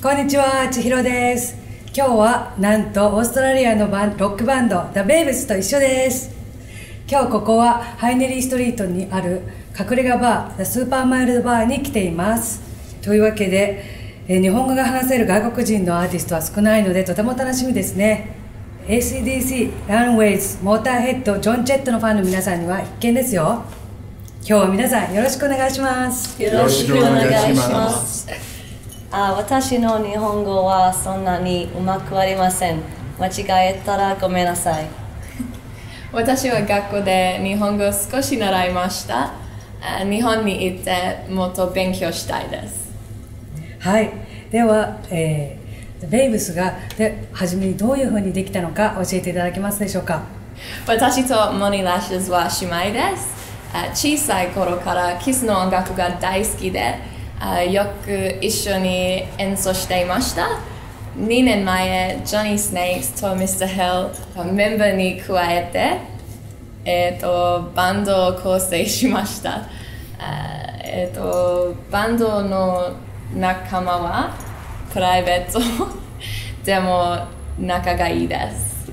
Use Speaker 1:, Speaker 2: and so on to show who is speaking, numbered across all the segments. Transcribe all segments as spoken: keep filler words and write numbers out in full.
Speaker 1: こんにちは、千尋です。今日はなんとオーストラリアのバンロックバンド The Babes と一緒です。今日ここはハイネリーストリートにある隠れ家バー The Super Mild Bar に来ています。というわけで、えー、日本語が話せる外国人のアーティストは少ないのでとても楽しみですね。エーシーディーシー、ランウェイズ、モーターヘッド、ジョン・チェットのファンの皆さんには必見ですよ。今日は皆さんよろしくお願いします。
Speaker 2: よろしくお願いします。あ、私の日本語はそんなにうまくありません。間違えたらごめんなさい。
Speaker 3: 私は学校で日本語を少し習いました。日本に行ってもっと勉強したいです。
Speaker 1: はい、では、えー、ベイブスがで初めにどういうふうにできたのか教えていただけますでしょうか。
Speaker 3: 私とモニー・ラッシュズは姉妹です。小さい頃からキスの音楽が大好きで、よく一緒に演奏していました。にねんまえ、ジョニー・スネイクスとミスター・ヘルメンバーに加えて、えー、とバンドを構成しました。えー、とバンドの仲間はプライベートでも仲がいいです。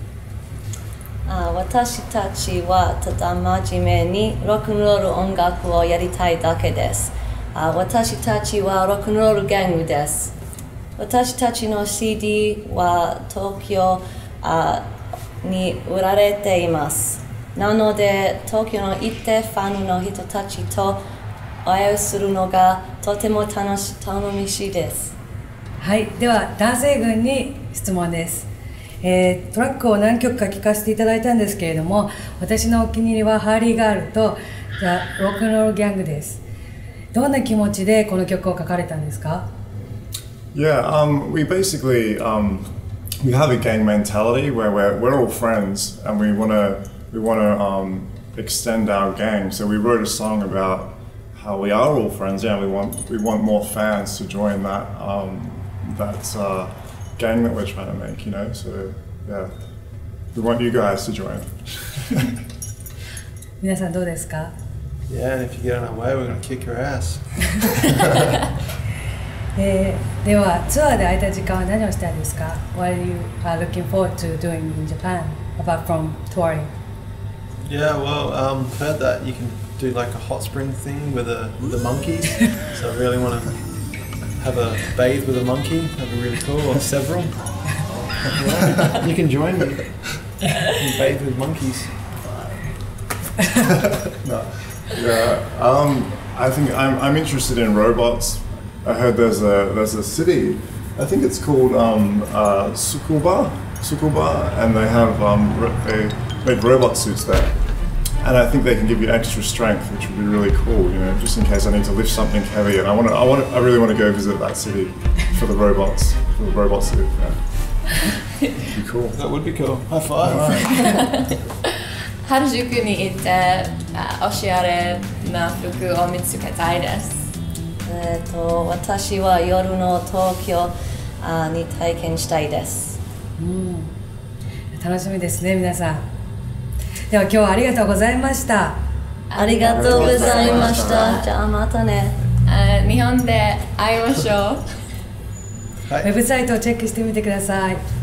Speaker 2: あ、私たちはただ真面目にロックンロール音楽をやりたいだけです。あ、私たちはロックンロールギャングです。私たちの シーディー は東京あに売られています。なので東京に行ってファンの人たちとお会いするのがとても楽し楽しいです。
Speaker 1: はい、では男性軍に質問です。えー、トラックを何曲か聴かせていただいたんですけれども、私のお気に入りはハーリーガールとザ・ロックンロールギャングです。どんな気持ちでこの曲を書かれたんですか？
Speaker 4: Yeah, um, we basically um, we have a gang mentality where we're we're all friends and we wanna we wanna um, extend our gang. So we wrote a song about how we are all friends. Yeah, we want we want more fans to join that um, that uh, gang that we're trying to make. You know, so yeah, we want you guys to join.
Speaker 1: 皆さんどうですか？
Speaker 5: Yeah, and if you get in our way, we're going to kick your ass.
Speaker 1: えー、ではツアーで空いた時間は何をしたいですか？ What are you uh, looking forward to doing in Japan apart from touring?
Speaker 5: Yeah, well, um, heard that you can do like a hot spring thing with, a, with the monkeys. So I really want to have a bathe with a monkey. That'd be really cool, or several. Yeah, you can join me. You can bathe with monkeys.
Speaker 4: No. Yeah, um, I think I'm, I'm interested in robots. I heard there's a there's a city, I think it's called um, uh, Tsukuba, Tsukuba, and they have um, they make robot suits there, and I think they can give you extra strength, which would be really cool. You know, just in case I need to lift something heavy, and I want to, I want, I really want to go visit that city for the robots, for the robot suit. Yeah. It'd be cool.
Speaker 5: That would be cool. High five.
Speaker 3: 原宿に行っておしゃれな服を見つけたいです。
Speaker 2: えー、と私は夜の東京に体験したいです。
Speaker 1: うん、楽しみですね、皆さん。では今日はありがとうございました。
Speaker 2: ありがとうございました。じゃあまたね。
Speaker 3: 日本で会いましょう。
Speaker 1: ウェブサイトをチェックしてみてください。